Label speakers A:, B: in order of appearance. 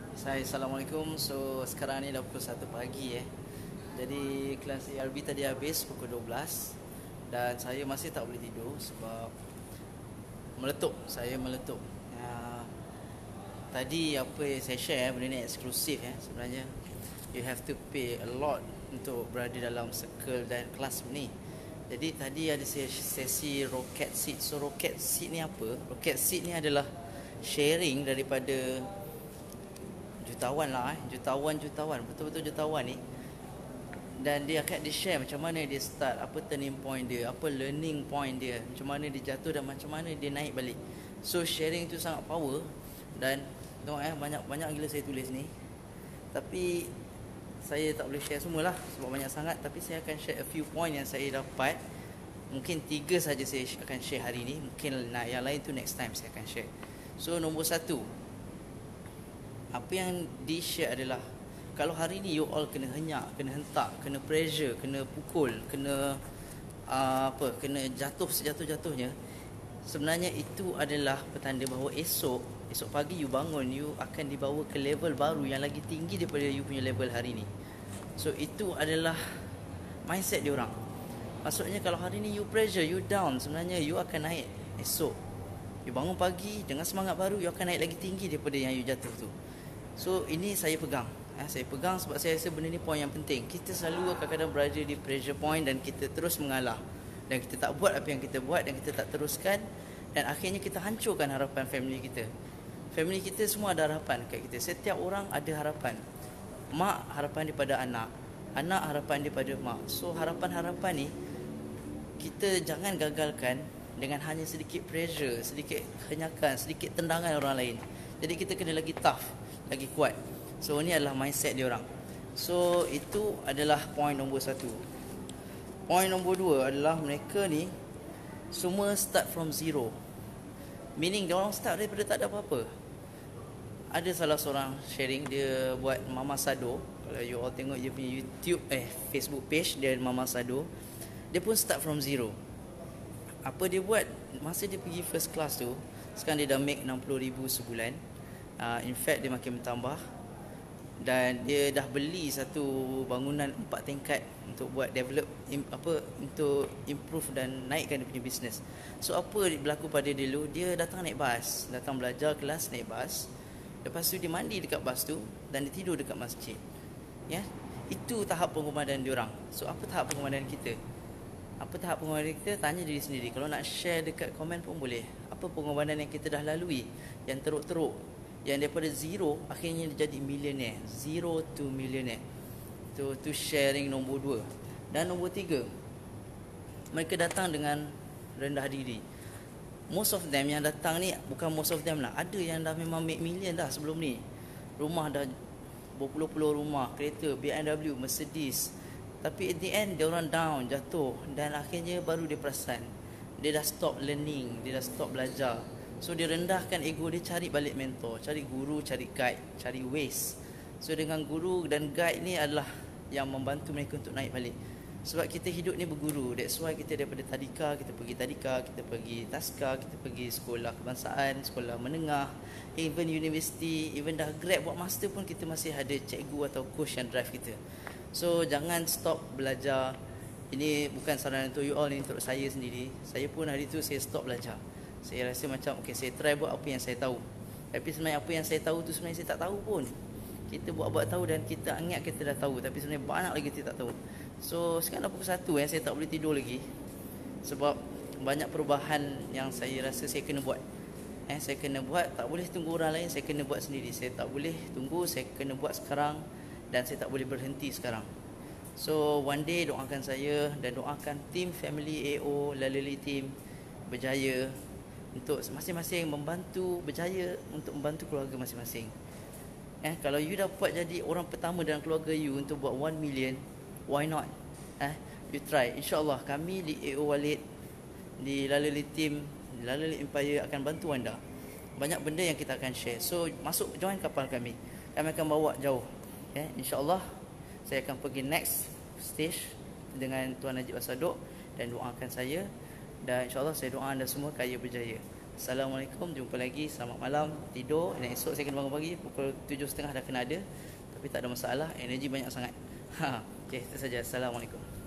A: Assalamualaikum. So sekarang ni dah pukul 1 pagi Jadi kelas ARB tadi habis pukul 12 dan saya masih tak boleh tidur sebab meletup. Saya meletup. Tadi apa yang saya share benda ni eksklusif sebenarnya. You have to pay a lot untuk berada dalam circle dan kelas ni. Jadi tadi ada sesi rocket seat. So rocket seat ni apa? Rocket seat ni adalah sharing daripada jutawan lah jutawan betul-betul jutawan ni, dan dia akan share macam mana dia start, apa turning point dia, apa learning point dia, macam mana dia jatuh dan macam mana dia naik balik. So sharing tu sangat power. Dan tengok banyak gila saya tulis ni, tapi saya tak boleh share semualah sebab banyak sangat. Tapi saya akan share a few point yang saya dapat. Mungkin 3 saja saya akan share hari ni, mungkin yang lain tu next time saya akan share. So nombor 1, apa yang di-share adalah kalau hari ni you all kena henyak, kena hentak, kena pressure, kena pukul, kena kena jatuh sejatuh-jatuhnya, sebenarnya itu adalah petanda bahawa esok pagi you bangun, you akan dibawa ke level baru yang lagi tinggi daripada you punya level hari ni. So itu adalah mindset dia orang. Maksudnya kalau hari ni you pressure, you down, sebenarnya you akan naik esok. You bangun pagi dengan semangat baru, you akan naik lagi tinggi daripada yang you jatuh tu. So ini saya pegang. Saya pegang sebab saya rasa benda ni point yang penting. Kita selalu kadang-kadang berada di pressure point dan kita terus mengalah. Dan kita tak buat apa yang kita buat dan kita tak teruskan. Dan akhirnya kita hancurkan harapan family kita. Family kita semua ada harapan kat kita. Setiap orang ada harapan. Mak harapan daripada anak. Anak harapan daripada mak. So harapan-harapan ni kita jangan gagalkan dengan hanya sedikit pressure, sedikit henyakan, sedikit tendangan orang lain. Jadi kita kena lagi tough, lagi kuat. So ni adalah mindset dia orang. So itu adalah point nombor 1. Point nombor 2 adalah mereka ni semua start from zero. Meaning dia orang start daripada tak ada apa-apa. Ada salah seorang sharing, dia buat Mama Sado. Kalau you all tengok dia punya YouTube Facebook page dia, Mama Sado, dia pun start from zero. Apa dia buat masa dia pergi first class tu, sekarang dia dah make 60,000 sebulan. In fact dia makin bertambah. Dan dia dah beli satu bangunan 4 tingkat untuk buat develop untuk improve dan naikkan dia punya business. So apa berlaku pada dia dulu, dia datang naik bas, datang belajar kelas naik bas. Lepas tu dia mandi dekat bas tu dan dia tidur dekat masjid. Itu tahap pengorbanan dia orang. So apa tahap pengorbanan kita? Apa tahap pengorbanan kita? Tanya diri sendiri. Kalau nak share dekat komen pun boleh. Apa pengorbanan yang kita dah lalui, yang teruk-teruk, yang daripada zero akhirnya dia jadi millionaire. Zero to millionaire. Tu sharing nombor 2. Dan nombor 3, mereka datang dengan rendah diri. Most of them yang datang ni, bukan most of them lah, ada yang dah memang make million dah sebelum ni. Rumah dah berpuluh-puluh rumah, kereta, BMW, Mercedes. Tapi at the end dia orang down, jatuh, dan akhirnya baru dia perasan dia dah stop learning, dia dah stop belajar. So dia rendahkan ego dia, cari balik mentor, cari guru, cari guide, cari ways. So dengan guru dan guide ni adalah yang membantu mereka untuk naik balik. Sebab kita hidup ni berguru. That's why kita daripada tadika, kita pergi taska, kita pergi sekolah kebangsaan, sekolah menengah, even university, even dah grad buat master pun kita masih ada cikgu atau coach yang drive kita. So jangan stop belajar. Ini bukan saran untuk you all, ni untuk saya sendiri. Saya pun hari tu saya stop belajar. Saya rasa macam saya try buat apa yang saya tahu. Tapi sebenarnya apa yang saya tahu tu sebenarnya saya tak tahu pun. Kita buat tahu dan kita ingat kita dah tahu, tapi sebenarnya banyak lagi kita tak tahu. So sekarang dah pukul 1 saya tak boleh tidur lagi. Sebab banyak perubahan yang saya rasa saya kena buat. Saya kena buat, tak boleh tunggu orang lain, saya kena buat sendiri. Saya tak boleh tunggu, saya kena buat sekarang. Dan saya tak boleh berhenti sekarang. So one day doakan saya dan doakan tim family AO Lalili team berjaya untuk masing-masing membantu, berjaya untuk membantu keluarga masing-masing. Kalau you dapat jadi orang pertama dalam keluarga you untuk buat 1 million, why not? You try. InsyaAllah kami di AO Walid, di Lalili team, di Lalili Empire akan bantu anda. Banyak benda yang kita akan share. So masuk, join kapal kami. Kami akan bawa jauh. InsyaAllah saya akan pergi next stage dengan Tuan Najib Asadok dan doakan saya. Dan insyaAllah saya doa anda semua kaya berjaya. Assalamualaikum, jumpa lagi. Selamat malam, tidur. Dan esok saya kena bangun pagi pukul 7.30 dah kena ada. Tapi tak ada masalah, energi banyak sangat. Okey, itu saja. Assalamualaikum.